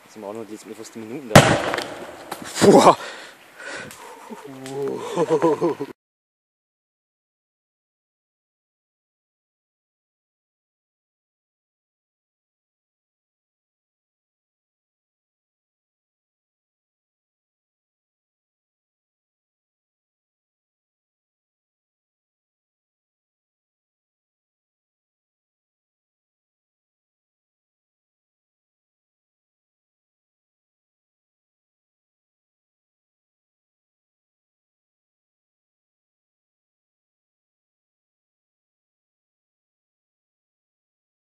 Jetzt sind wir auch noch jetzt fast die Minuten da. Boah.